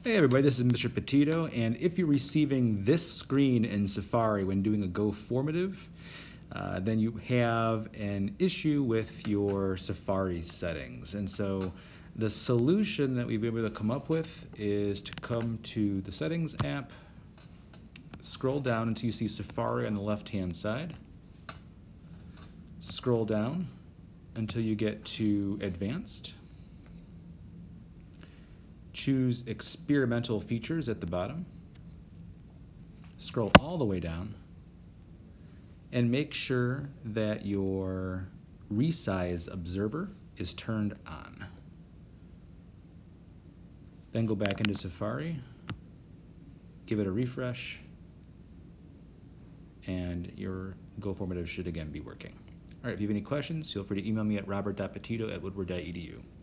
Hey everybody, this is Mr. Petito, and if you're receiving this screen in Safari when doing a Go formative, then you have an issue with your Safari settings. And so the solution that we've been able to come up with is to come to the Settings app, scroll down until you see Safari on the left-hand side, scroll down until you get to Advanced, choose Experimental Features at the bottom, scroll all the way down, and make sure that your Resize observer is turned on. Then go back into Safari, give it a refresh, and your Go formative should again be working. All right, if you have any questions, feel free to email me at robert.petito@woodward.edu.